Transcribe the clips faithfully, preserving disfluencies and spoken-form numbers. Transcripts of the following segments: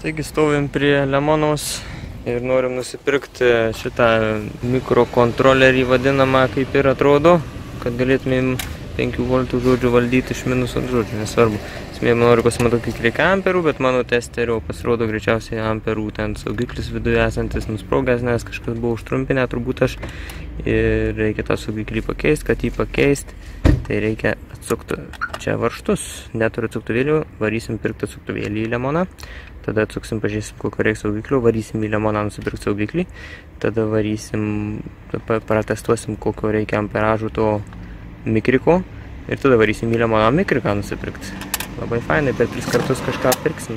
Taigi stovim prie Lemonos ir norim nusipirkti šitą mikrokontrolerį vadinamą, kaip ir atrodo, kad galėtumėm penkių voltų žodžių valdyti iš minuso žodžių, nesvarbu. Esmė, noriu pasimatuoti kiek reikia amperų, bet mano testerio pasirodo greičiausiai amperų ten saugiklis viduje esantis nusprogęs, nes kažkas buvo užtrumpinę, turbūt aš. Ir reikia tą saugiklį pakeisti, kad jį pakeisti, tai reikia atsukti čia varžtus. Neturiu atsuktuvėlių, varysim pirkti atsuktuvėlį į Lemoną. Tada atsuksim, pažiūrėsim, kokio reikia saugiklio, varysim į Lemoną nusipirkti saugiklį. Tada varysim, pratestuosim, kokio reikia amperažų to mikriko. Ir tada varysim į Lemoną mikriką nusipirkti. Labai fainai, per tris kartus kažką pirksim.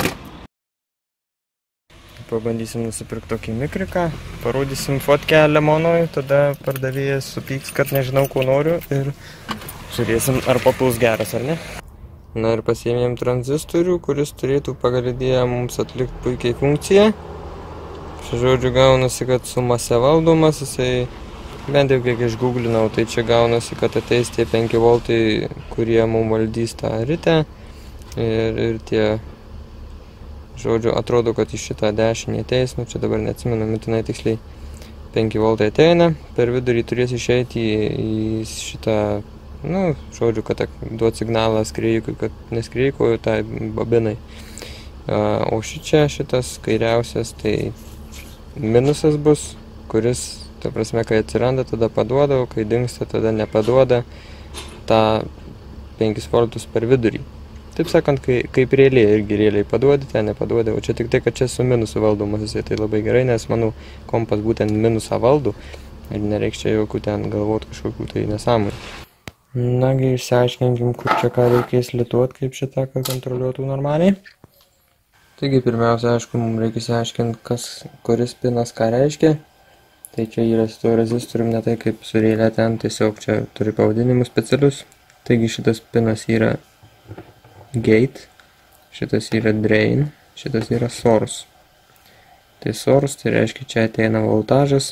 Pabandysim nusipirkti tokį mikriką. Parodysim fotkę Lemonoj, tada pardavėjas supyks, kad nežinau, ko noriu. Ir žiūrėsim, ar papuls geras, ar ne. Na ir pasiėmėm tranzistorių, kuris turėtų pagal idėją mums atlikti puikiai funkciją. Šia žodžiu gaunasi, kad su mase valdomas, jisai bent jau kiek išgooglinau, tai čia gaunasi, kad ateis tie penki voltai, kurie mums valdys tą ritę. Ir, ir tie, žodžiu, atrodo, kad iš šitą dešinį ateis, nu čia dabar neatsimenu mintinai tiksliai, penki voltai ateina, per vidurį turės išeiti į, į šitą, nu, žodžiu, kad duot signalą skreikui, kad neskreikuoju tai babinai. O šičia, šitas kairiausias, tai minusas bus, kuris, ta prasme, kai atsiranda, tada paduoda, o kai dingsta, tada nepaduoda tą penkis voltus per vidurį. Taip sakant, kai, kaip realiai irgi realiai paduodi, ten nepaduodi, o čia tik tai, kad čia su minusu valdomas jisai, tai labai gerai, nes manau, kompas būtent minusą valdo ir nereiks čia jokių ten galvot kažkokių tai nesąmonių. Nagi, išsiaiškinkim, kur čia ką reikės lituoti, kaip šitą, kad kontroliuotų normaliai. Taigi, pirmiausia, aišku, mums reikia išsiaiškinti, kas, kuris pinas ką reiškia. Tai čia yra su tuo rezistorium, ne tai kaip su reilė ten, tiesiog čia turi pavadinimus specialius. Taigi, šitas pinas yra gate, šitas yra drain, šitas yra source. Tai source, tai reiškia, čia ateina voltažas,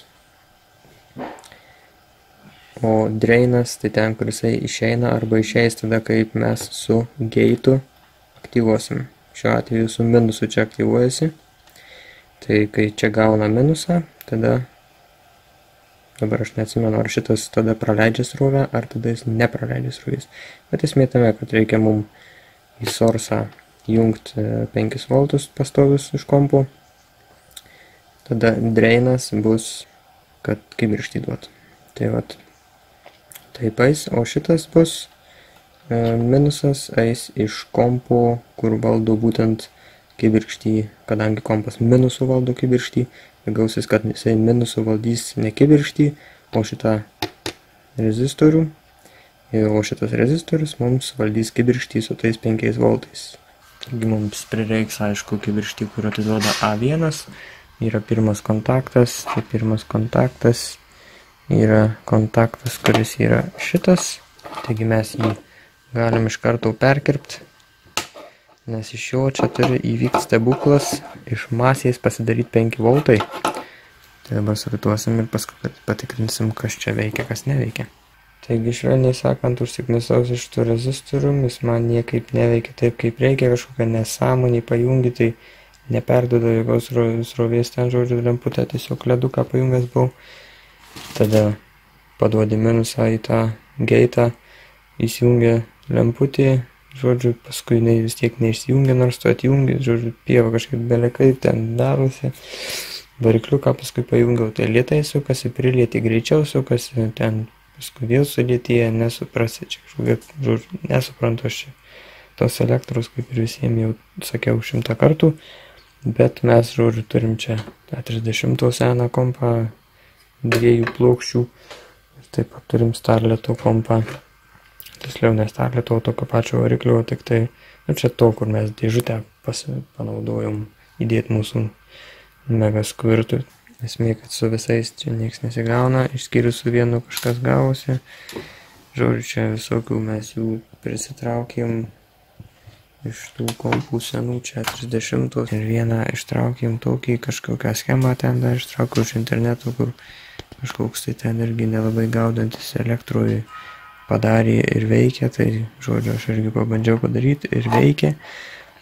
o drainas, tai ten, kur jisai išeina arba išeis tada, kaip mes su gate'u aktyvuosim. Šiuo atveju su minusu čia aktyvuojasi. Tai kai čia gauna minusą, tada, dabar aš neatsimenu, ar šitas tada praleidžia srovę, ar tada jis nepraleidžia srovės. Bet esmė tame, kad reikia mums į source'ą jungti penkis voltus pastovius iš kompo. Tada drainas bus, kad kibirkštį duotų. Tai vat, taip eis, o šitas bus e, minusas eis iš kompo, kur valdo būtent kibirkštį, kadangi kompas minusų valdo kibirkštį, ir gausis, kad jisai minusų valdys ne kibirkštį, o šitą rezistorių. O šitas rezistorius mums valdys kibirkštį su tais penkiais voltais. Taigi mums prireiks, aišku, kibirkštį, kurio atiduoda A vienas. Yra pirmas kontaktas, tai pirmas kontaktas yra kontaktas, kuris yra šitas. Taigi mes jį galim iš karto perkirpti, nes iš jo čia turi įvykti stebuklas, iš masės pasidaryti penki voltai. Tai dabar surituosim ir paskui patikrinsim, kas čia veikia, kas neveikia. Taigi, švelniai sakant, užsiknisausi iš tų rezistorių, jis man niekaip neveikia taip, kaip reikia, kažkokią nesąmonį pajungi, tai neperduoda jokios srovės ten, žodžiu, lemputę, tiesiog leduką pajungęs buvau. Tada paduodi minusą į tą gate'ą, įsijungia lemputė, žodžiu, paskui jinai vis tiek neišsijungia, nors tu atjungi, žodžiu, pieva kažkaip belekai ten darosi. Varikliuką paskui pajungiau, tai lėtai sukasi, prilieti greičiau sukasi, ten paskui vėl sudėtyje, nesuprasi čia kažkokia, žodžiu, nesuprantu aš čia tos elektros, kaip ir visiems jau sakiau šimtą kartų, bet mes, žodžiu, turim čia tą trisdešimto seną kompą, dviejų plokščių, ir taip pat turim Starleto kompą, tiksliau ne Starleto, tokio pačio variklio, tik tai, nu čia to, kur mes dėžutę panaudojom įdėti mūsų mega skvirtui. Esmė, kad su visais čia nieks nesigauna, išskyrus su vienu kažkas gavosi. Žodžiu, čia visokių mes jų prisitraukėm iš tų kompų senų, čia trisdešimtos. Ir vieną ištraukėm tokį, kažkokią schemą ten dar ištraukiau iš interneto, kur kažkoks tai ten irgi nelabai gaudantis elektroj padarė ir veikia. Tai, žodžiu, aš irgi pabandžiau padaryti ir veikia.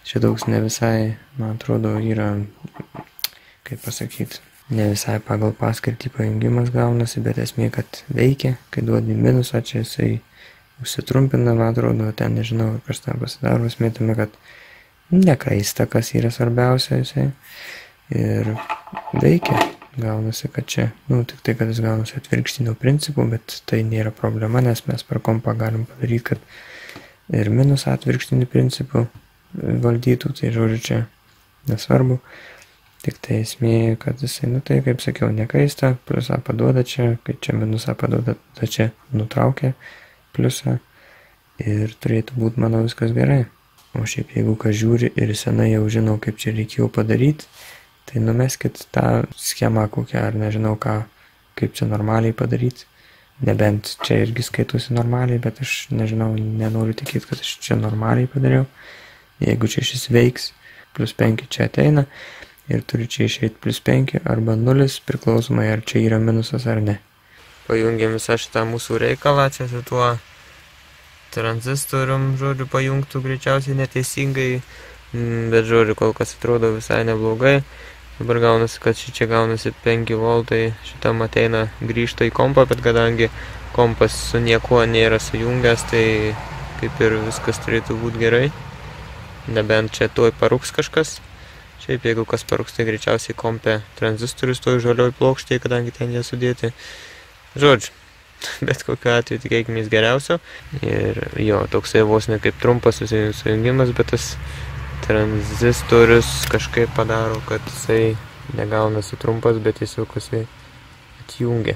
šitoks ne visai, man atrodo, yra, kaip pasakyti, ne visai pagal paskirtį pajungimas gaunasi, bet esmė, kad veikia, kai duodi minusą, čia jisai užsitrumpina, man atrodo, ten nežinau, kas ten pasidaro, esmėtume, kad nekaista, kas yra svarbiausia jisai, ir veikia, gaunasi, kad čia, nu, tik tai, kad jis gaunasi atvirkštinio principų, bet tai nėra problema, nes mes per kompą galim padaryti, kad ir minusą atvirkštinių principų valdytų, tai žodžiu čia nesvarbu, tik tai esmė, kad jisai, nu tai kaip sakiau, nekaista, pliusą paduoda čia, kai čia minusą paduoda, tai čia nutraukia pliusą ir turėtų būti, manau, viskas gerai. O šiaip jeigu kas žiūri ir senai jau žinau, kaip čia reikėjo padaryti, tai numeskit tą schemą kokią, ar nežinau ką, kaip čia normaliai padaryti. Nebent čia irgi skaitusi normaliai, bet aš nežinau, nenoriu tikėti, kad aš čia normaliai padariau. Jeigu čia šis veiks, plus penki čia ateina ir turi čia išeiti plus penki arba nulis, priklausomai ar čia yra minusas ar ne. Pajungiam visą šitą mūsų reikalą, čia su tuo tranzistorium, žodžiu, pajungtų greičiausiai neteisingai, bet žodžiu, kol kas atrodo visai neblogai. Dabar gaunasi, kad čia gaunasi penki voltai, šitam ateina grįžta į kompą, bet kadangi kompas su niekuo nėra sujungęs, tai kaip ir viskas turėtų būti gerai. Nebent čia tuoj parūks kažkas. Šiaip jeigu kas parūks, tai greičiausiai kompė tranzistorius toj žalioj plokštėje, kadangi ten jie sudėti. Žodžiu, bet kokiu atveju tikėkimės geriausio. Ir jo, toksai vos ne kaip trumpas sujungimas, bet tas tranzistorius kažkaip padaro, kad jisai negaunasi trumpas, bet tiesiog jisai atjungia.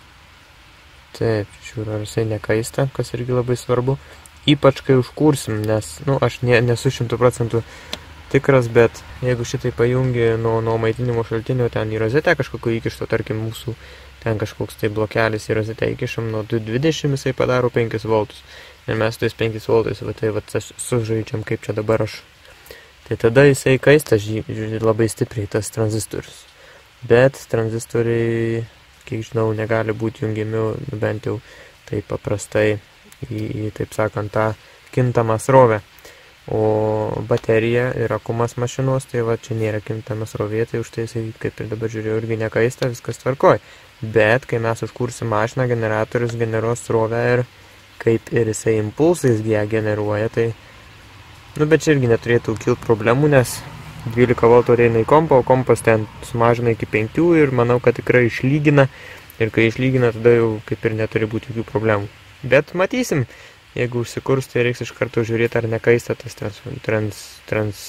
Taip, žiūriu, ar jisai nekaista, kas irgi labai svarbu. Ypač kai užkursim, nes, nu, aš ne, nesu šimtų procentų tikras, bet jeigu šitai pajungi nuo, nuo maitinimo šaltinio ten į rozetę kažkokio įkišto, tarkim, mūsų ten kažkoks tai blokelis į rozetę įkišam, nuo du dvidešimt jisai padaro penkis voltus. Ir mes tais penkis voltais, va tai va sužaidžiam, kaip čia dabar aš. Tai tada jisai kaista labai stipriai tas tranzistorius. Bet tranzistoriai, kiek žinau, negali būti jungiami, bent jau taip paprastai į, į, taip sakant, tą kintamą srovę. O baterija ir akumas mašinos, tai va čia nėra kintamas srovė, tai už tai jisai, kaip ir dabar žiūrėjau, irgi nekaista, viskas tvarkoj. Bet kai mes užkursim mašiną, generatorius generuos srovę ir kaip ir jisai impulsais ją generuoja, tai nu, bet čia irgi neturėtų kilti problemų, nes dvylika voltų eina į kompą, o kompas ten sumažina iki penkių ir manau, kad tikrai išlygina. Ir kai išlygina, tada jau kaip ir neturi būti jokių problemų. Bet matysim, jeigu užsikurs, tai reiks iš karto žiūrėti, ar nekaista tas trans, trans, trans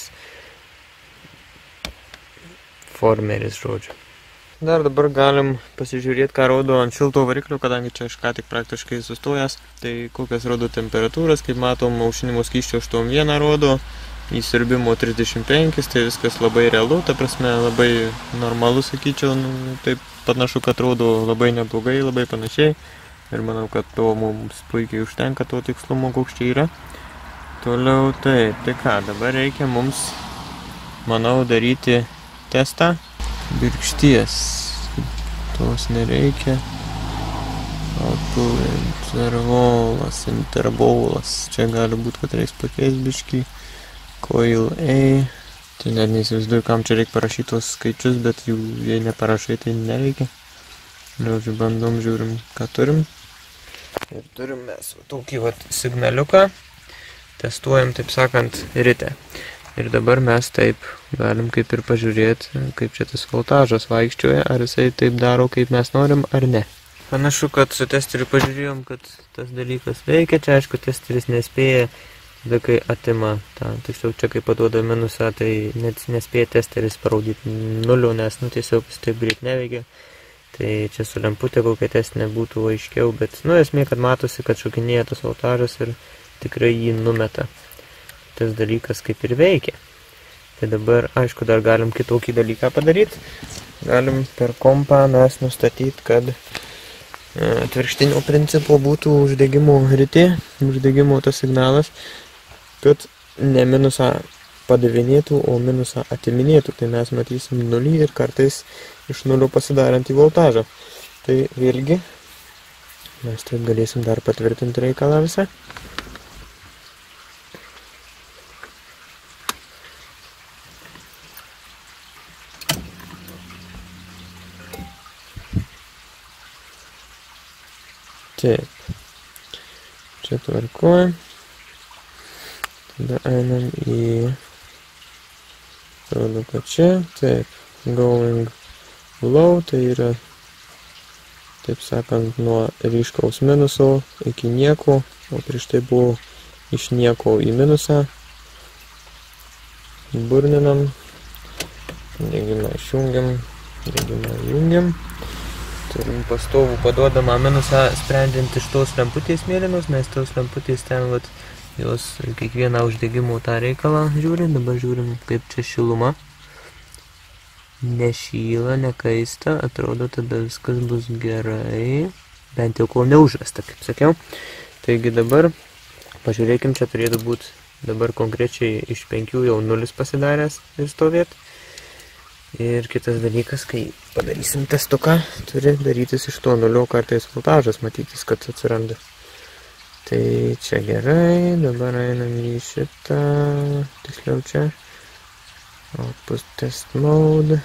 formeris, žodžiu. Dar dabar galim pasižiūrėti, ką rodo ant šilto variklio, kadangi čia aš ką tik praktiškai sustojęs. Tai kokias rodo temperatūras, kaip matom, aušinimo skysčio aštuoniasdešimt vieną rodo, įsiurbimo trisdešimt penki, tai viskas labai realu, ta prasme labai normalu, sakyčiau, nu, taip panašu, kad rodo labai neblogai, labai panašiai. Ir manau, kad to mums puikiai užtenka to tikslumo, koks čia yra. Toliau, taip, tai ką, dabar reikia mums, manau, daryti testą. Birkšties, tos nereikia. Intervolas, interbolas. Čia gali būti, kad reiks pakeis biškį. Coil A. Tai net neįsivaizduoju, kam čia reikia parašyti tos skaičius, bet jų, jei neparašai, tai nereikia. Žodžiu, bandom, žiūrim, ką turim. Ir turim mes tokį vat signaliuką. Testuojam, taip sakant, ritę. Ir dabar mes taip galim kaip ir pažiūrėti, kaip čia tas voltažas vaikščioja, ar jisai taip daro, kaip mes norim, ar ne. Panašu, kad su testeriu pažiūrėjom, kad tas dalykas veikia. Čia, aišku, testeris nespėja, tada kai atima tą, tiksliau čia kai paduoda minusą, tai net nespėja testeris parodyti nulio, nes, nu, tiesiog jis taip greit neveikia. Tai čia su lemputė kokia testinė būtų aiškiau, bet, nu, esmė, kad matosi, kad šokinėja tas voltažas ir tikrai jį numeta. Tas dalykas kaip ir veikia. Tai dabar, aišku, dar galim kitokį dalyką padaryti. Galim per kompą mes nustatyti, kad atvirkštinio principo būtų uždegimo ritė, uždegimo tas signalas, kad ne minusą padavinėtų, o minusą atiminėtų. Tai mes matysim nulį ir kartais iš nulio pasidarantį voltažą. Tai vėlgi mes taip galėsim dar patvirtinti reikalą visą. Taip. Čia tvarkuoja. Tada einam į... Atrodo, kad čia. Taip. Going low, tai yra, taip sakant, nuo ryškaus minuso iki nieko, o prieš tai buvo iš nieko į minusą. Burninam. Degimą išjungiam. Degimą įjungiam. Turim pastovų paduodamą minusą sprendžiant iš tos lemputės mėlynos, nes tos lemputės ten, vat, jos kiekvieną uždegimo tą reikalą žiūri. Dabar žiūrim, kaip čia šiluma. Nešyla, nekaista, atrodo, tada viskas bus gerai. Bent jau kol neužvesta, kaip sakiau. Taigi dabar, pažiūrėkim, čia turėtų būti dabar konkrečiai iš penkių jau nulis pasidaręs ir stovėt. Ir kitas dalykas, kai padarysim testuką, turi darytis iš to nulio kartais voltažas matytis, kad atsiranda. Tai čia gerai, dabar einam į šitą, tiksliau čia. Output test mode.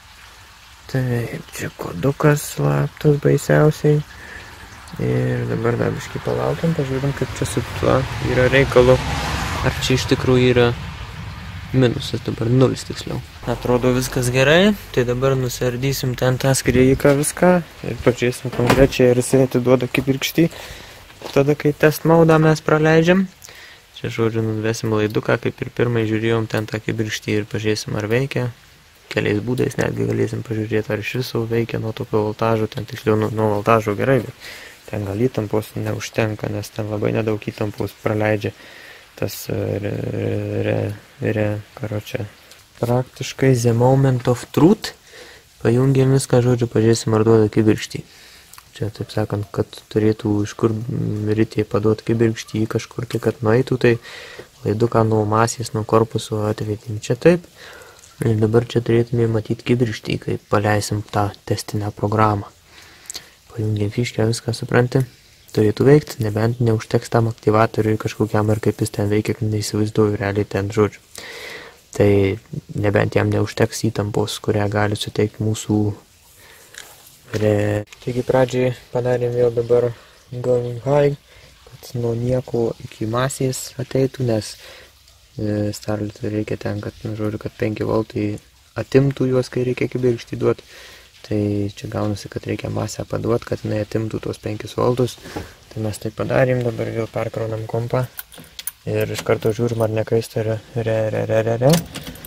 Taip, čia kodukas slaptas baisiausiai. Ir dabar dar biškį palaukiam, pažiūrim, kaip čia su tuo yra reikalu. Ar čia iš tikrųjų yra minusas, dabar nulis tiksliau. Atrodo viskas gerai, tai dabar nusiardysim ten tą skriejiką viską ir pažiūrėsim konkrečiai, ar jisai atiduoda kibirkštį. Tada, kai test maudą mes praleidžiam. Čia, žodžiu, nuvesim laiduką, kaip ir pirmai žiūrėjom ten tą kibirkštį ir pažiūrėsim, ar veikia. Keliais būdais netgi galėsim pažiūrėti, ar iš viso veikia nuo tokio voltažo, ten tiksliau nuo, nuo voltažo gerai, bet ten gal įtampos neužtenka, nes ten labai nedaug įtampos praleidžia tas re, re, re, karočią. Praktiškai the moment of truth. Pajungėm viską, žodžiu, pažiūrėsim, ar duoda kibirkštį. Čia, taip sakant, kad turėtų iš kur ritė paduoti kibirkštį kažkur, tai kad nueitų, tai laiduką nuo masės, nuo korpuso atvedėm čia taip. Ir dabar čia turėtume matyti kibirkštį, kai paleisim tą testinę programą. Pajungėm fiškę, viską supranti. Turėtų veikti, nebent neužteks tam aktyvatoriui kažkokiam, ar kaip jis ten veikia, neįsivaizduoju realiai ten, žodžiu. Tai nebent jam neužteks įtampos, kurią gali suteikti mūsų re... Taigi pradžiai padarėm vėl dabar going high, kad nuo nieko iki masės ateitų, nes e, starletui reikia ten, kad, nu, žodžiu, kad penki voltai atimtų juos, kai reikia kibirkštį duoti. Tai čia gaunasi, kad reikia masę paduoti, kad jinai atimtų tuos penkis voltus. Tai mes tai padarėm, dabar vėl perkraunam kompą. Ir iš karto žiūrim, ar nekaista re, re, re, re, re, re.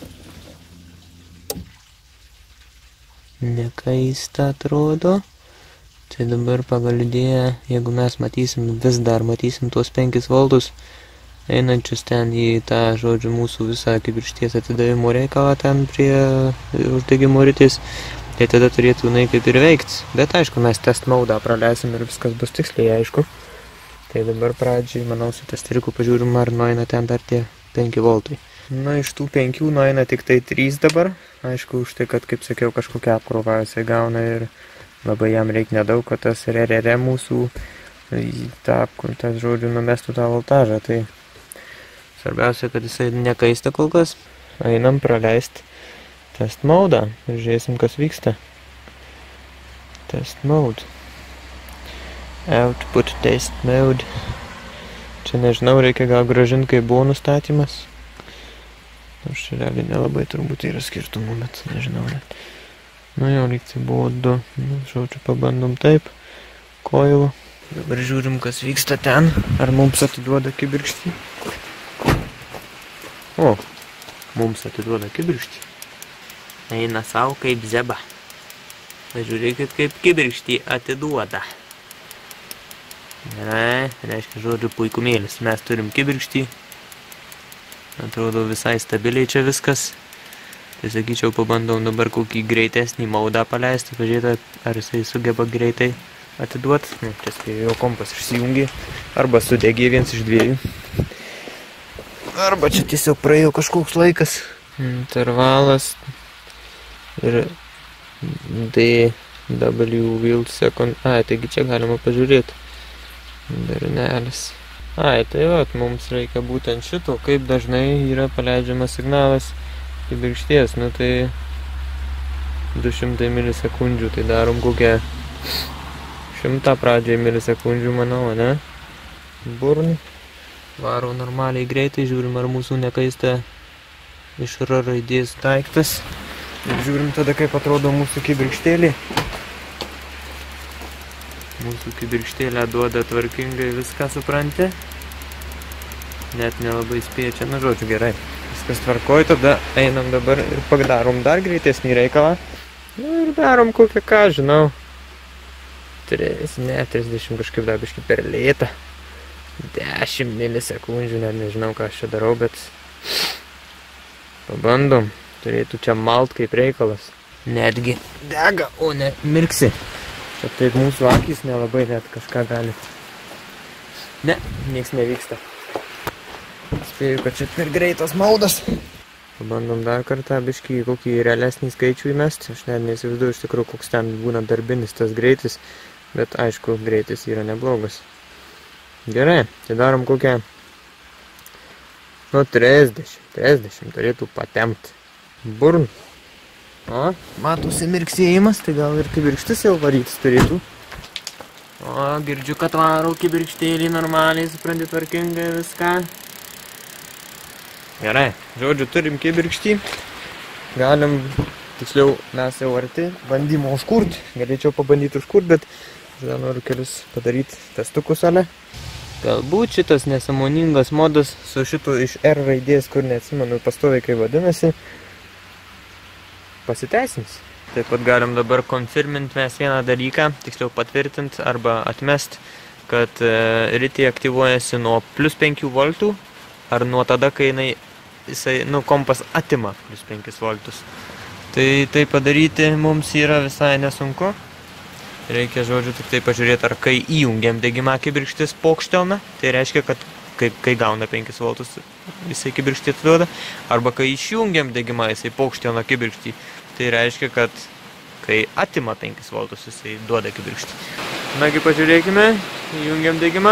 Nekaista atrodo. Tai dabar pagal idėją, jeigu mes matysim, vis dar matysim tuos penkis voltus, einančius ten į tą, žodžiu, mūsų visą kibirkšties atidavimo reikalą ten prie uždegimo ritės, tai tada turėtų jinai kaip ir veikti. Bet aišku, mes test maudą praleisim ir viskas bus tiksliai aišku. Tai dabar pradžiai, manau, su testeriku pažiūrim, ar nueina ten dar tie penki voltai. Na, iš tų penkių nueina tik tai trys dabar. Aišku, už tai, kad, kaip sakiau, kažkokią apkrovą jisai gauna ir labai jam reikia nedaug, kad tas re re re mūsų į tą, tas žodžiu, numestų tą voltažą. Tai svarbiausia, kad jisai nekaista kol kas. Einam praleisti test maudą ir žiūrėsim, kas vyksta. Test mode. Output test mode. Čia nežinau, reikia gal grąžinti, kai buvo nustatymas. Nors čia realiai nelabai turbūt yra skirtumų, bet nežinau net. Nu jau, lyg tai buvo du. Nu, žodžiu, pabandom taip. Coil. Dabar žiūrim, kas vyksta ten. Ar mums atiduoda kibirkštį? O, mums atiduoda kibirkštį. Eina savo kaip zeba. Pažiūrėkit, kaip kibirkštį atiduoda. Gerai, reiškia, žodžiu, puikumėlis. Mes turim kibirkštį. Atrodo visai stabiliai čia viskas. Tai sakyčiau, pabandom dabar kokį greitesnį maudą paleisti. Pažiūrėti, ar jisai sugeba greitai atiduoti. Nu, čia spėjo, jo kompas išsijungė. Arba sudegė viens iš dviejų. Arba čia tiesiog praėjo kažkoks laikas. Intervalas. Ir D W will second. Ai, taigi čia galima pažiūrėti. Bernelis. Ai, tai vat, mums reikia būtent šito, kaip dažnai yra paleidžiamas signalas kibirkšties. Nu tai du šimtai milisekundžių, tai darom kokią Šimtą pradžiai milisekundžių, manau, ne? Burn. Varo normaliai greitai, žiūrim, ar mūsų nekaista iš R raidės daiktas. Ir žiūrim tada, kaip atrodo mūsų kibirkštėlė. Mūsų kibirkštėlė duoda tvarkingai viską, supranti. Net nelabai spėčia, na žodžiu, gerai. Viskas tvarkoj, tada einam dabar ir padarom dar greitesnį reikalą. Nu ir darom kokią ką, žinau. tris, ne, trisdešimt kažkaip dar biškį per lėtą. dešimt milisekundžių, net nežinau, ką aš čia darau, bet pabandom. Turėtų čia malt kaip reikalas. Netgi dega, o ne mirksi. Čia taip mūsų akys nelabai net kažką gali. Ne, nieks nevyksta. Spėju, kad čia per greitas maldas. Pabandom dar kartą biškį kokį realesnį skaičių įmesti. Aš net neįsivaizduoju iš tikrųjų, koks ten būna darbinis tas greitis. Bet aišku, greitis yra neblogas. Gerai, tai darom kokią, nu, trisdešimt, trisdešimt turėtų patemti. Burn. O, matosi mirksėjimas, tai gal ir kibirkštis jau varytis turėtų. O, girdžiu, kad varo kibirkštėlį normaliai, supranti tvarkingai viską. Gerai, žodžiu, turim kibirkštį. Galim, tiksliau, mes jau arti, bandymo užkurt. Galėčiau pabandyti užkurt, bet tada noriu kelius padaryti testukus ale. Galbūt šitas nesąmoningas modas su šitu iš R raidės, kur neatsimenu pastoviai kaip vadinasi, pasiteisins. Taip pat galim dabar konfirmint mes vieną dalyką, tiksliau patvirtint arba atmest, kad e, ritė aktyvuojasi nuo plus penkių voltų ar nuo tada, kai jinai, jisai, nu, kompas atima plus penkis voltus. Tai tai padaryti mums yra visai nesunku. Reikia, žodžiu, tik tai pažiūrėti, ar kai įjungiam degimą kibirkštis pokštelna, tai reiškia, kad kai, kai gauna penkis voltus, jisai kibirkštį atiduoda, arba kai išjungiam degimą, jisai pokštelna kibirkštį, tai reiškia, kad kai atima penkis voltus, jisai duoda kibirkštį. Nagi, pažiūrėkime, įjungiam degimą.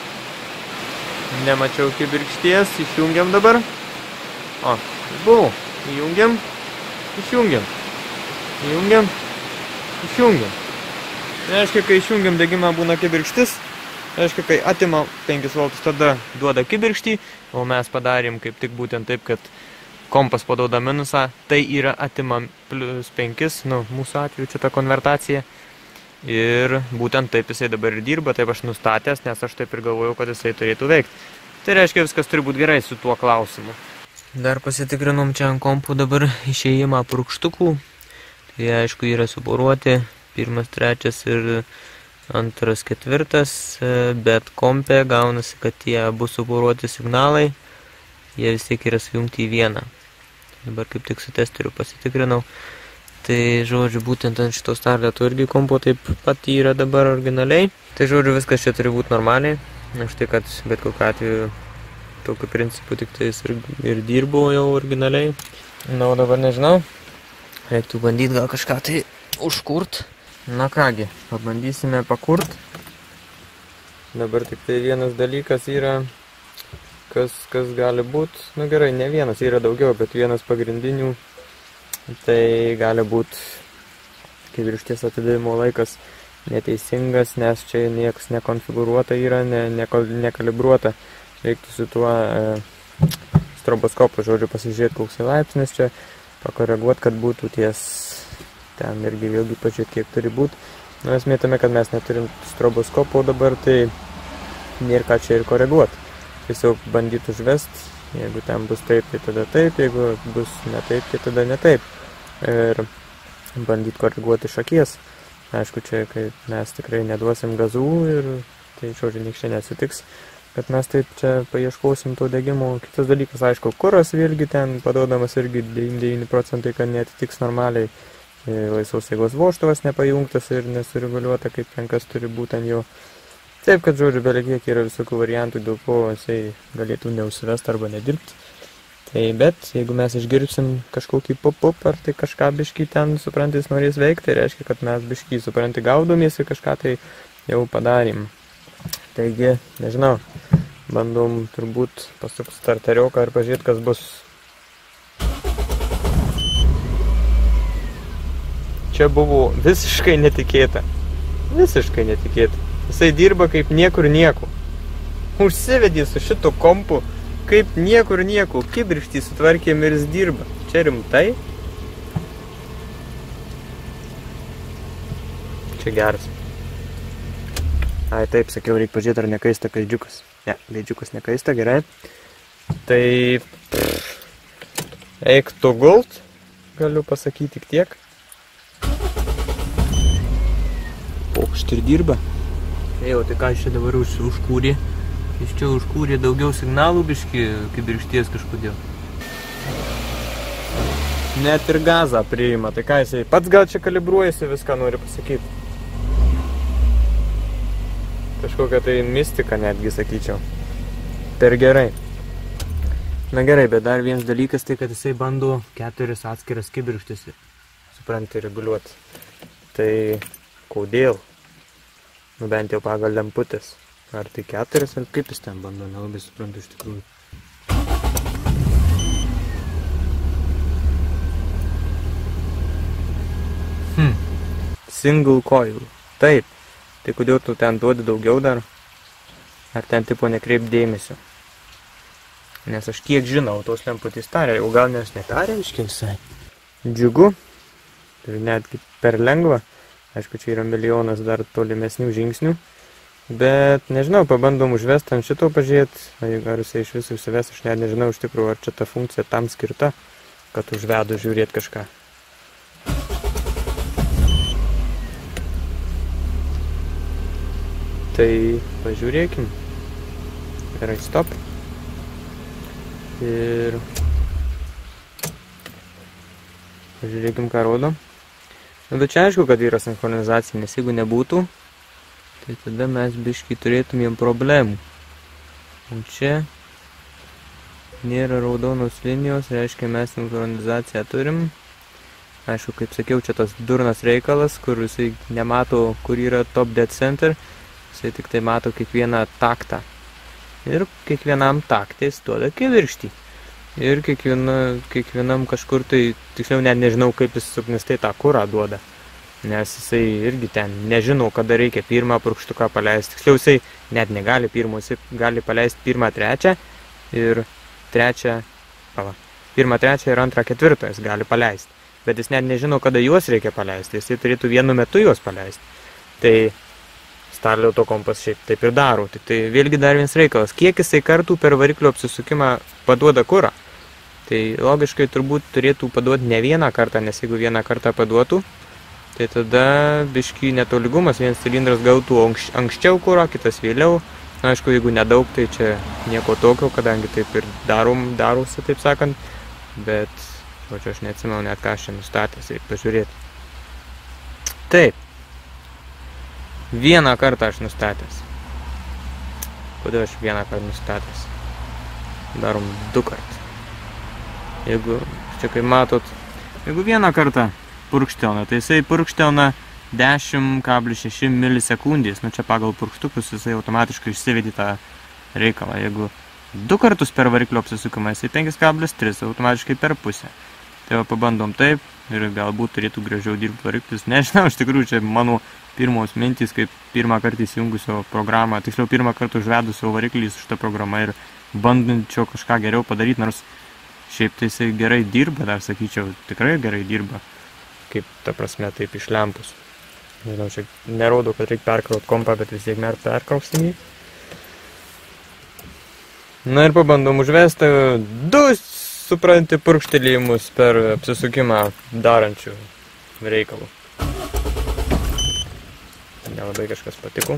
Nemačiau kibirkšties, išjungiam dabar. O, buvo, įjungiam, išjungiam, įjungiam, išjungiam. Reiškia, kai išjungiam degimą būna kibirkštis, reiškia, kai atima penkis voltus, tada duoda kibirkštį, o mes padarėm kaip tik būtent taip, kad kompas paduoda minusą, tai yra atima plus penkis, nu, mūsų atveju čia ta konvertacija. Ir būtent taip jisai dabar ir dirba, taip aš nustatęs, nes aš taip ir galvojau, kad jisai turėtų veikti. Tai reiškia, viskas turi būti gerai su tuo klausimu. Dar pasitikrinom čia ant kompų dabar išėjimą purkštukų. Tai aišku yra suporuoti. Pirmas, trečias ir antras, ketvirtas, bet kompe gaunasi, kad tie bus suporuoti signalai, jie vis tiek yra sujungti į vieną. Dabar kaip tik su testeriu pasitikrinau. Tai, žodžiu, būtent ant šito starleto irgi kompo taip pat yra dabar originaliai. Tai, žodžiu, viskas čia turi būti normaliai. Aš tai, kad bet kokiu atveju tokiu principu tik tais ir, ir dirbu jau originaliai. Na, o dabar nežinau. Reiktų bandyti gal kažką tai užkurt. Na kągi, pabandysime pakurt. Dabar tik tai vienas dalykas yra, kas, kas gali būt. Nu gerai, ne vienas, yra daugiau, bet vienas pagrindinių. Tai gali būt kibirkšties atidavimo laikas neteisingas, nes čia nieks nekonfigūruota yra, ne, ne, nekalibruota. Reiktų su tuo e, stroboskopu, žodžiu, pasižiūrėti, koks laipsnis čia, pakoreguoti, kad būtų ties ten irgi vėlgi pažiūrėti, kiek turi būti. Nu, esmė tame, kad mes neturim stroboskopo dabar, tai nėra ką čia ir koreguoti. Tiesiog bandyti užvest, jeigu ten bus taip, tai tada taip, jeigu bus ne taip, tai tada ne taip. Ir bandyti koreguoti iš akies. Aišku, čia, kai mes tikrai neduosim gazų ir tai, žodžiu, nieks čia nesitiks, kad mes taip čia paieškosim to degimo. Kitas dalykas, aišku, kuras vėlgi ten paduodamas irgi devyniasdešimt devyni procentai, kad neatitiks normaliai. Laisvos jėgos vožtuvas nepajungtas ir nesureguliuota, kaip ten kas turi būti ant jo. Taip, kad, žodžiu, belekiek yra visokių variantų, dėl ko jisai galėtų neužsivest arba nedirbti. Tai, bet, jeigu mes išgirbsim kažkokį pop-pop, ar tai kažką biškį ten, suprantis, norės veikti, tai reiškia, kad mes biškį, supranti, gaudomės ir kažką tai jau padarėm. Taigi, nežinau, bandom turbūt pasukti starterioką ir pažiūrėti, kas bus. Čia buvo visiškai netikėta. Visiškai netikėta. Jisai dirba kaip niekur nieko. Užsivedė su šito kompu kaip niekur nieko. Kibirkštį sutvarkėm ir jis dirba. Čia rimtai? Čia geras. Ai, taip, sakiau, reikia pažiūrėti, ar nekaista gaidžiukas. Ne, gaidžiukas nekaista, gerai. Tai... Pff, eik tu gult, galiu pasakyti tik tiek. Pokšt ir dirba. Jau, tai ką aš čia dabar už, užkūrė? Iš čia užkūrė daugiau signalų biški kibirkšties kažkodėl. Net ir gazą priima, tai ką jisai pats gal čia kalibruojasi, viską nori pasakyti. Kažkokia tai mistika netgi sakyčiau. Per gerai. Na gerai, bet dar vienas dalykas tai, kad jisai bando keturias atskiras kibirkštis, supranti, reguliuoti. Tai kodėl? Nu bent jau pagal lemputės. Ar tai keturias, ar kaip jis ten bando, nelabai suprantu iš tikrųjų. Hmm. Single coil. Taip. Tai kodėl tu ten duodi daugiau dar? Ar ten tipo nekreip dėmesio? Nes aš kiek žinau, tos lemputės tarė, o gal nes netarė iškinsai. Džiugu. Ir netgi per lengva. Aišku, čia yra milijonas dar tolimesnių žingsnių. Bet nežinau, pabandom užvesti ant šito pažiūrėti. Ar jisai iš visų užsives, aš net nežinau iš tikrųjų, ar čia ta funkcija tam skirta, kad užvedu žiūrėti kažką. Tai pažiūrėkim. Gerai, stop. Ir pažiūrėkim, ką rodo. Nu, bet čia aišku, kad yra sinchronizacija, nes jeigu nebūtų, tai tada mes biškai turėtumėm problemų. O čia nėra raudonos linijos, reiškia mes sinchronizaciją turim. Aišku, kaip sakiau, čia tas durnas reikalas, kur jisai nemato, kur yra top dead center, jisai tik tai mato kiekvieną taktą. Ir kiekvienam taktės duoda kibirkštį. Ir kiekviena, kiekvienam kažkur tai, tiksliau net nežinau, kaip jis suknistai tą kurą duoda. Nes jisai irgi ten nežino, kada reikia pirmą purkštuką paleisti. Tiksliau jisai net negali pirmo, jisai gali paleisti pirmą trečią ir trečią, pala, pirmą trečią ir antrą ketvirtą jis gali paleisti. Bet jis net nežino, kada juos reikia paleisti. Jisai turėtų vienu metu juos paleisti. Tai Starlio kompas šiaip taip ir daro. Tik tai vėlgi dar vienas reikalas. Kiek jisai kartų per variklio apsisukimą paduoda kurą? Tai logiškai turbūt turėtų paduoti ne vieną kartą, nes jeigu vieną kartą paduotų, tai tada biškį netolygumas, vienas cilindras gautų anksčiau kurą, kitas vėliau. Na, aišku, jeigu nedaug, tai čia nieko tokio, kadangi taip ir darom, darosi, taip sakant. Bet, žodžiu, aš neatsimenu net ką aš čia nustatęs, reikia pažiūrėti. Taip. Vieną kartą aš nustatęs. Kodėl aš vieną kartą nustatęs? Darom du kartus. Jeigu, čia kaip matot, jeigu vieną kartą purkštelna, tai jisai purkštelna dešimt kablelis šeši milisekundės. Nu čia pagal purkštukus jisai automatiškai išsivedi tą reikalą. Jeigu du kartus per variklio apsisukimą, jisai penki kablelis trys, automatiškai per pusę. Tai va pabandom taip ir galbūt turėtų gražiau dirbti variklis. Nežinau, iš tikrųjų čia mano pirmos mintys, kaip pirmą kartą įsijungusio programą, tiksliau pirmą kartą užvedusio variklį su šitą programą ir bandančio kažką geriau padaryti, nors šiaip tai jisai gerai dirba, dar sakyčiau, tikrai gerai dirba, kaip ta prasme taip iš lempus. Nežinau, čia nerodo, kad reikia perkrauti kompą, bet vis tiek mes perkrausim jį. Na ir pabandom užvesti du, supranti, purkštelėjimus per apsisukimą darančių reikalų. Nelabai kažkas patiko.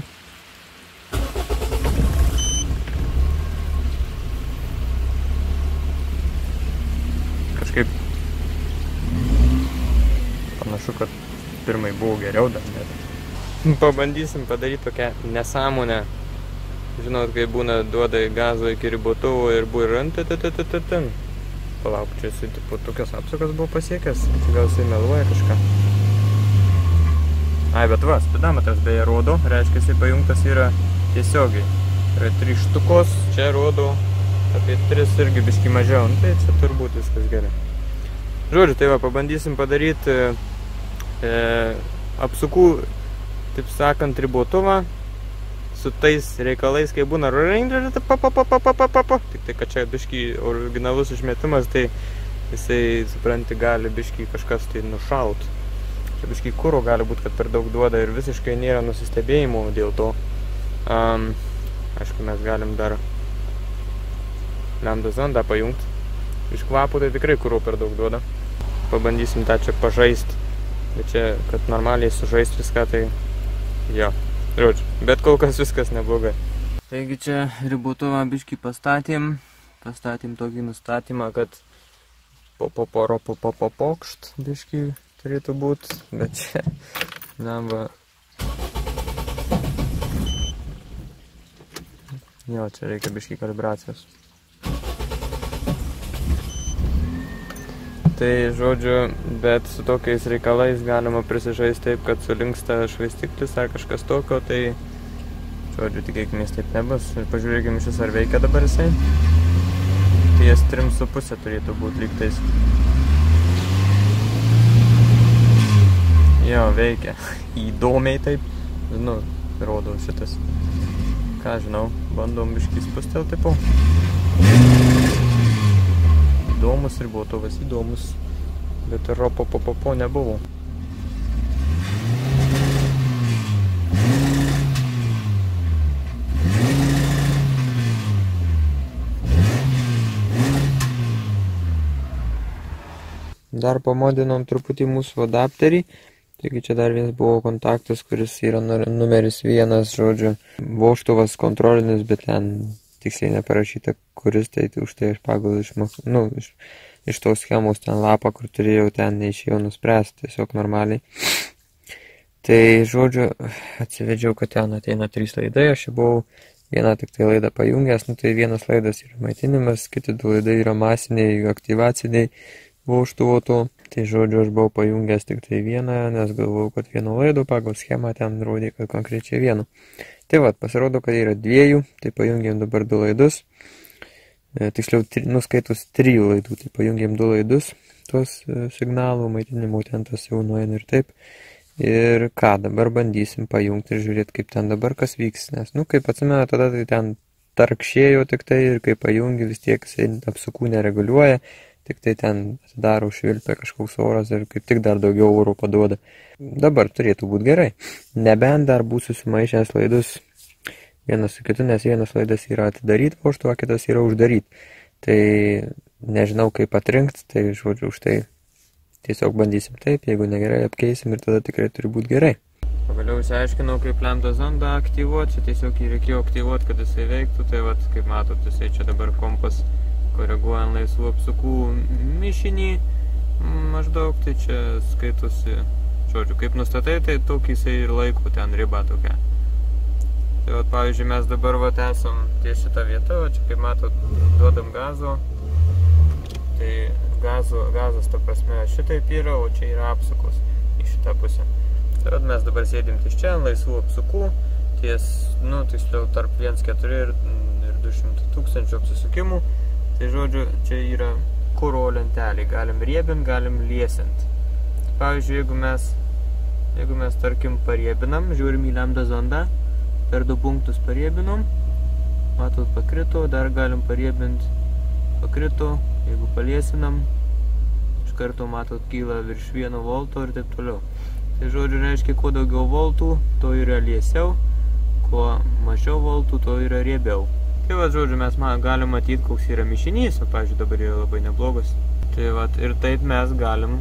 Kažkaip panašu, kad pirmai buvo geriau dar net. Pabandysim padaryti tokią nesąmonę. Žinot, kai būna duoda gazo iki ribotuvo ir buvo ir ant ten. Palauk, čia jisai tipo tokios apsukas buvo pasiekęs. Gal jisai meluoja kažką. Ai, bet va, speedometras beje rodo, reiškia, jisai pajungtas yra tiesiogiai. Yra trys štukos, čia rodo apie tris irgi biškį mažiau, nu, tai čia turbūt viskas gerai. Žodžiu, tai va, pabandysim padaryti e, apsukų taip sakant, ribotuvą su tais reikalais, kai būna tik tai, kad čia biškį originalus išmetimas, tai jisai, supranti, gali biškį kažkas tai nušaut. Čia biškį kuro gali būti, kad per daug duoda ir visiškai nėra nusistebėjimų dėl to. Um, aišku, mes galim dar lambda zondą pajungti. Iš kvapų tai tikrai kuro per daug duoda. Pabandysim tą čia pažaist. Bet čia, kad normaliai sužaist viską, tai jo. Žodžiu, bet kol kas viskas neblogai. Taigi čia ribotuvą biškį pastatėm. Pastatėm tokį nustatymą, kad po po poro po po po pokšt biškį turėtų būt. Bet čia, namba. Jo, čia reikia biškį kalibracijos. Tai, žodžiu, bet su tokiais reikalais galima prisižaisti taip, kad sulinksta švaistiklis ar kažkas tokio, tai, žodžiu, tikėkimės taip nebus. Ir pažiūrėkime šis, ar veikia dabar jisai. Ties trim su pusė turėtų būti lygtais. Jo, veikia. Įdomiai taip. Nu, rodo šitas. Ką žinau, bandom biškį spustel tipo. Įdomus ribotuvas, įdomus, bet ir ropopopopo nebuvo. Dar pamodinom truputį mūsų adapterį, taigi čia dar vienas buvo kontaktas, kuris yra numeris vienas, žodžiu, vožtuvas kontrolinis, bet ten tiksliai neparašyta, kuris, tai už tai aš pagal iš, nu, iš, iš tos schemos ten lapą, kur turėjau, ten neišėjau nuspręsti, tiesiog normaliai. Tai, žodžiu, atsivedžiau, kad ten ateina trys laidai, aš jau buvau vieną tik tai laidą pajungęs, nu tai vienas laidas yra maitinimas, kiti du laidai yra masiniai, aktyvaciniai vožtuvo to. Tai, žodžiu, aš buvau pajungęs tik tai vieną, nes galvojau, kad vieno laido pagal schemą ten rodė, kad konkrečiai vienu. Tai va, pasirodo, kad yra dviejų, tai pajungėm dabar du laidus. E, tiksliau, tri, nuskaitus trijų laidų, tai pajungėm du laidus, tuos e, signalų, maitinimų, ten tas jau nueina ir taip. Ir ką, dabar bandysim pajungti ir žiūrėti, kaip ten dabar kas vyks. Nes, nu, kaip atsimena, tada tai ten tarkšėjo tik tai ir kai pajungi, vis tiek jisai apsukų nereguliuoja. Tik tai ten atidaro švilpia kažkoks oras ir kaip tik dar daugiau oro paduoda. Dabar turėtų būti gerai. Nebent dar būsiu sumaišęs laidus vienas su kitu, nes vienas laidas yra atidaryti vožtuvą, kitas yra uždaryti. Tai nežinau kaip atrinkti, tai žodžiu už tai tiesiog bandysim taip, jeigu negerai apkeisim ir tada tikrai turi būti gerai. Pagaliau išsiaiškinau, kaip lambda zondą aktyvuoti, čia tiesiog jį reikėjo aktyvuoti, kad jisai veiktų, tai vat, kaip matot, jisai čia dabar kompas koreguojant laisvų apsukų mišinį maždaug, tai čia skaitosi, žodžiu, kaip nustatai, tai tokį jisai ir laiko ten ribą tokia. Tai vat, pavyzdžiui, mes dabar vat esam ties šitą vietą, va čia kaip matot, duodam gazo, tai gazo, gazas ta prasme šitaip yra, o čia yra apsukos į šitą pusę. Tai vat mes dabar sėdim ties čia, laisvų apsukų, ties, nu, tiksliau tarp viens keturi ir, ir du šimtai tūkstančių apsisukimų. Tai žodžiu, čia yra kuro lentelė, galim riebint, galim liesint. Pavyzdžiui, jeigu mes, jeigu mes tarkim pariebinam, žiūrim į lambda zondą, per du punktus pariebinom, matot pakrito, dar galim pariebint, pakrito, jeigu paliesinam, iš karto matot kyla virš vieno volto ir taip toliau. Tai žodžiu, reiškia, kuo daugiau voltų, to yra liesiau, kuo mažiau voltų, to yra riebiau. Tai va, žodžiu, mes galim matyti, koks yra mišinys, o, pavyzdžiui, dabar yra labai neblogas. Tai va, ir taip mes galim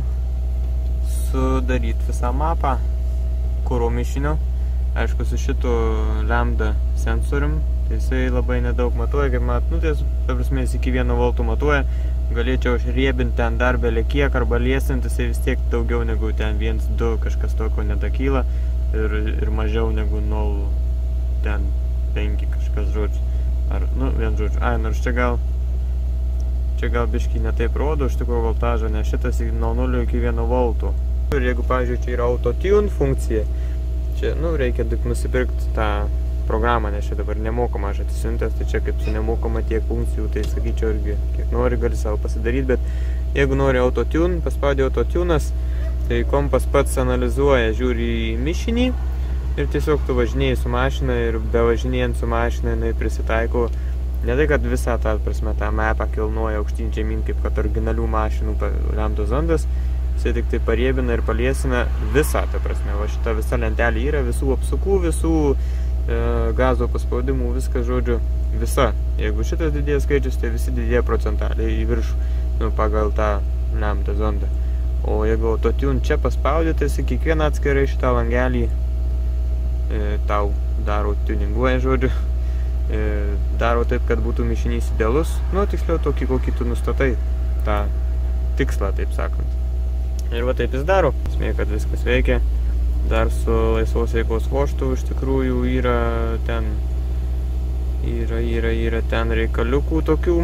sudaryti visą mapą kuro mišinio. Aišku, su šitu lambda sensorium, tai jisai labai nedaug matuoja, kaip mat, nu, tai ta prasme, jis iki vieno voltų matuoja. Galėčiau aš riebinti ten dar belekiek arba liesinti, jisai vis tiek daugiau negu ten vienas, du, kažkas tokio nedakyla ir, ir mažiau negu nol, ten penki kažkas žodžiu. Ar, nu, vien žodžiu, ai, nors čia gal, čia gal biškį netaip rodo iš tikrųjų voltažą, nes šitas nuo nulio iki vieno voltų. Ir jeigu, pavyzdžiui, čia yra autotune funkcija, čia, nu, reikia tik nusipirkti tą programą, nes čia dabar nemokama aš atsisiuntęs, tai čia kaip su nemokama tiek funkcijų, tai sakyčiau irgi, kiek nori, gali savo pasidaryti, bet jeigu nori autotune, paspaudė autotunas, tai kompas pats analizuoja, žiūri į mišinį ir tiesiog tu važinėjai su mašina ir be važinėjant su mašina jinai prisitaiko. Ne tai, kad visą tą, prasme, tą mapą kilnuoja aukštyn žemyn, kaip kad originalių mašinų lambda zondas, jisai tik tai pariebina ir paliesina visą, ta prasme, va šita visa lentelė yra, visų apsukų, visų e, gazo paspaudimų, viskas, žodžiu, visa. Jeigu šitas didėja skaičius, tai visi didėja procentaliai į viršų, nu, pagal tą lambda zondą. O jeigu autotune čia paspaudė, tai jisai kiekvieną atskirai šitą langelį e, tau daro tuninguoja, žodžiu. Daro taip, kad būtų mišinys idealus, nu, tiksliau tokį, kokį tu nustatai tą tikslą, taip sakant. Ir va taip jis daro. Esmė, kad viskas veikia. Dar su laisvos veiklos vožtu iš tikrųjų yra ten yra, yra, yra ten reikaliukų tokių.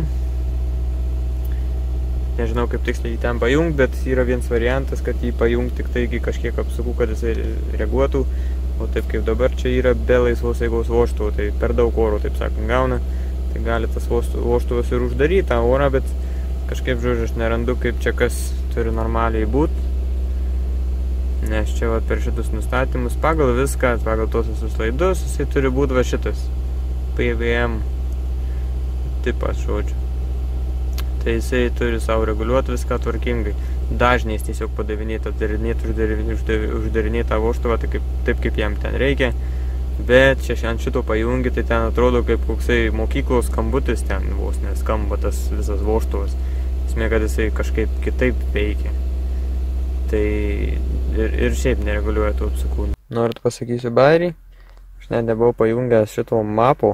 Nežinau, kaip tiksliai jį ten pajungt, bet yra vienas variantas, kad jį pajungt tik tai iki kažkiek apsukų, kad jisai reaguotų. O taip kaip dabar čia yra be laisvos veiklos vožtuvo, tai per daug oro, taip sakant, gauna. Tai gali tas vožtuvas ir uždaryti tą orą, bet kažkaip, žodžiu, aš nerandu, kaip čia kas turi normaliai būt. Nes čia va, per šitus nustatymus, pagal viską, pagal tos visus laidus, jisai turi būti va šitas P V M tipas, žodžiu. Tai jisai turi savo reguliuoti viską tvarkingai. Dažniais tiesiog padavinėti, atidarinėti, uždarinėti tą vožtuvą, tai kaip, taip kaip jam ten reikia. Bet čia ant šito pajungi, tai ten atrodo kaip koksai mokyklos skambutis ten vos neskamba tas visas vožtuvas. Esmė, kad jisai kažkaip kitaip veikia. Tai ir, ir šiaip nereguliuoja tų apsukų. Norit pasakysiu bairį? Aš net nebuvau pajungęs šito mapo.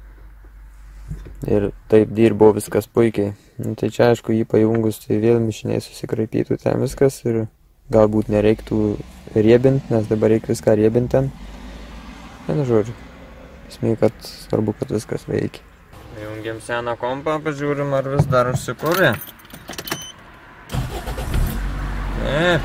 Ir taip dirbo viskas puikiai. Nu, tai čia aišku jį pajungus, tai vėl mišiniai susikraipytų ten viskas ir galbūt nereiktų riebint, nes dabar reikia viską riebint ten. Vienu žodžiu. Esmė, kad svarbu, kad viskas veikia. Jungiam seną kompą, pažiūrim, ar vis dar užsikūrė. Taip.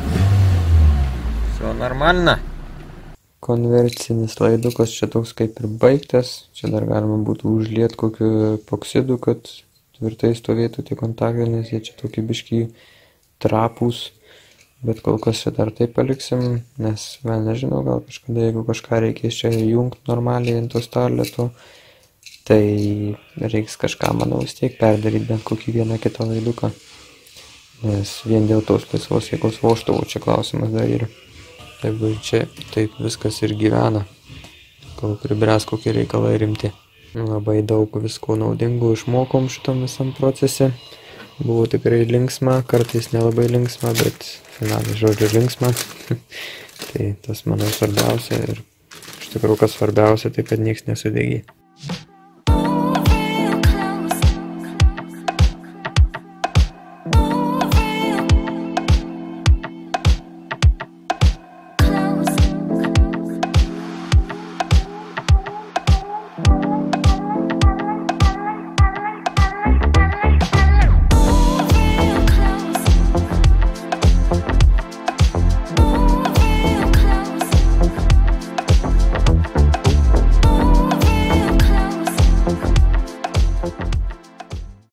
Все нормально. Konversinis laidukas čia toks kaip ir baigtas. Čia dar galima būtų užlieti kokiu epoksidu, kad tvirtai stovėtų tie kontaktai, nes jie čia tokie biškį trapūs. Bet kol kas čia dar taip paliksim, nes vėl nežinau, gal kažkada, jeigu kažką reikės čia jungti normaliai ant to starleto, tai reiks kažką, manau, vis tiek perdaryti bent kokį vieną kitą laiduką. Nes vien dėl tos laisvos veiklos vožtuvo čia klausimas dar yra. Jeigu čia taip viskas ir gyvena, kol pribręs kokie reikalai rimti. Labai daug visko naudingų išmokom šitam visam procese. Buvo tikrai linksma, kartais nelabai linksma, bet finaliai žodžiu linksma. Tai tas manau svarbiausia ir iš tikrųjų, kas svarbiausia, tai kad nieks nesudegė.